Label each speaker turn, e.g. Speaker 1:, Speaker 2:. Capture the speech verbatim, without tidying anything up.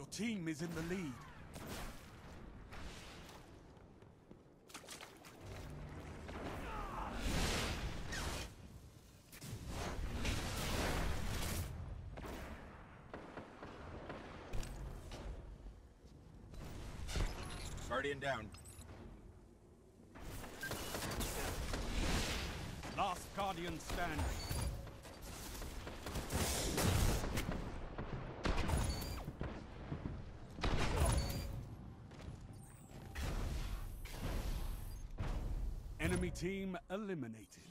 Speaker 1: team is in the lead.
Speaker 2: Guardian down.
Speaker 1: Last Guardian standing. Enemy team eliminated.